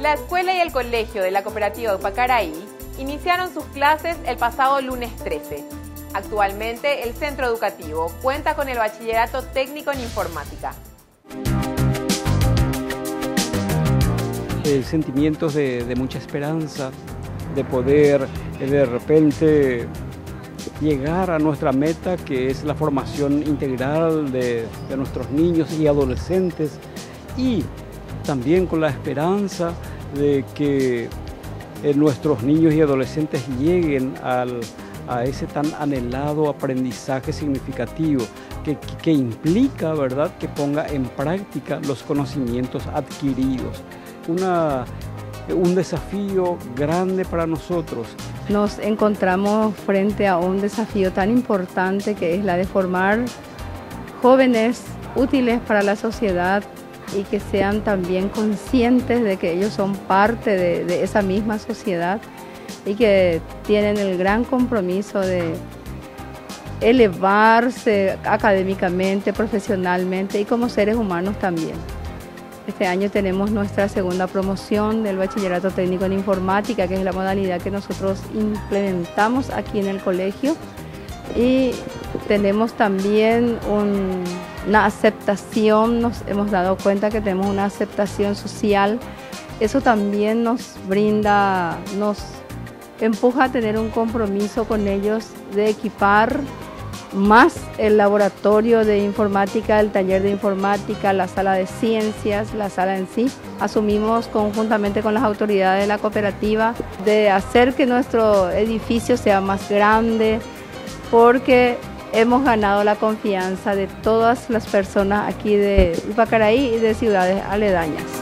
La escuela y el colegio de la cooperativa Upacaraí iniciaron sus clases el pasado lunes 13. Actualmente el centro educativo cuenta con el bachillerato técnico en informática. Sentimientos de mucha esperanza, de poder de repente llegar a nuestra meta, que es la formación integral de nuestros niños y adolescentes, y también con la esperanza de que nuestros niños y adolescentes lleguen a ese tan anhelado aprendizaje significativo que implica, ¿verdad?, que ponga en práctica los conocimientos adquiridos. Un desafío grande para nosotros. Nos encontramos frente a un desafío tan importante que es la de formar jóvenes útiles para la sociedad y que sean también conscientes de que ellos son parte de esa misma sociedad y que tienen el gran compromiso de elevarse académicamente, profesionalmente y como seres humanos también. Este año tenemos nuestra segunda promoción del Bachillerato Técnico en Informática, que es la modalidad que nosotros implementamos aquí en el colegio. Y tenemos también una aceptación, nos hemos dado cuenta que tenemos una aceptación social. Eso también nos brinda, nos empuja a tener un compromiso con ellos de equipar más el laboratorio de informática, el taller de informática, la sala de ciencias, la sala en sí. Asumimos conjuntamente con las autoridades de la cooperativa de hacer que nuestro edificio sea más grande, porque hemos ganado la confianza de todas las personas aquí de Upacaraí y de ciudades aledañas.